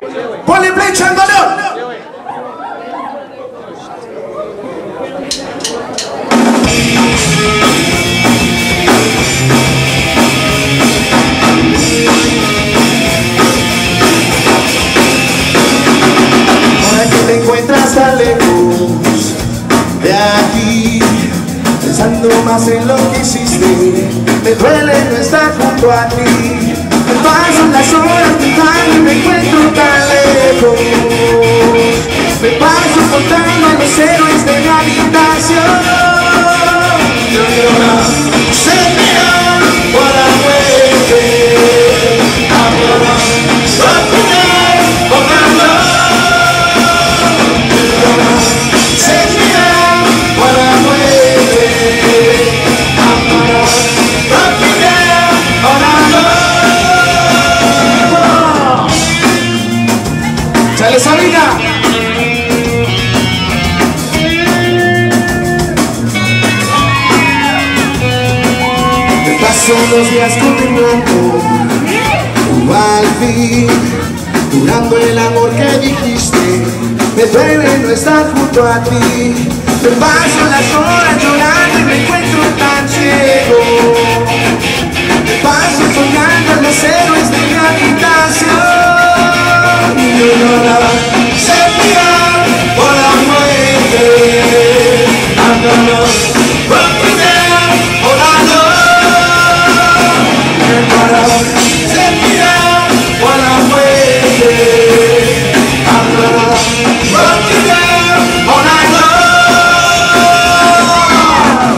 Ponle play, Changoleón. Ahora que te encuentras tan lejos de aquí, pensando más en lo que hiciste, me duele no estar junto a ti. Me pasan las horas pensando y me encuentro tan lejos. Me paso contando a los héroes de mi habitación. Send me out while I'm waiting. I'm gonna rock you down for my love. Send me out while I'm waiting. I'm gonna rock you down for my love. ¡Chale, Sabina! Son los días contemplando tu al fin, durando el amor que dijiste. Me duele no estar junto a ti. Me paso las horas llorando y me encuentro tan ciego. Me paso soñando en los héroes de mi habitación. Y yo lloraba, set me out while I'm waiting. I'm gonna rock you down all I know. Set me out while I'm waiting. I'm gonna rock you down all night long.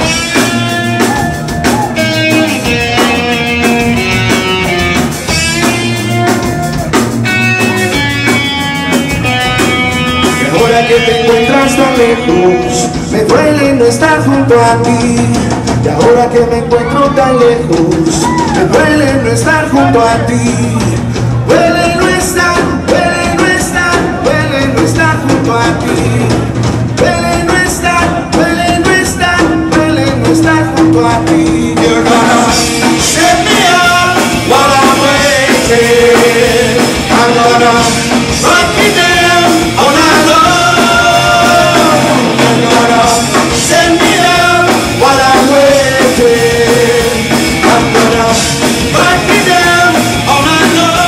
Y ahora que te encuentras tan lejos, me duele no estar junto a ti. Y ahora que me encuentro tan lejos, me duele no estar junto a ti. Duele no estar, duele no estar, duele no estar junto a ti. Duele no estar, duele no estar, duele no estar junto a ti. You're gonna set me up while I'm waiting. I'm gonna rock me down all night long. You're gonna set me up while I'm waiting. I'm gonna rock me down all night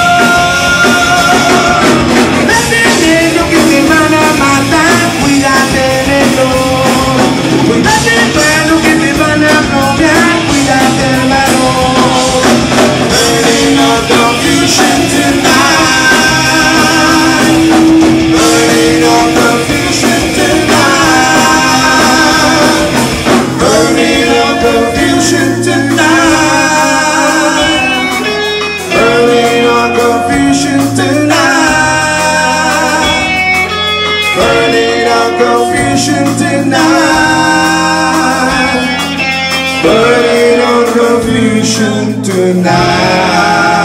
long. Cuídate de lo que te van a matar, cuídate de lo. Cuídate de lo que te van a bloquear, cuídate hermano. Burning up confusion tonight. Burning up confusion tonight. Burning up confusion tonight. Burning up confusion tonight. Burning up confusion tonight. Burning up confusion tonight.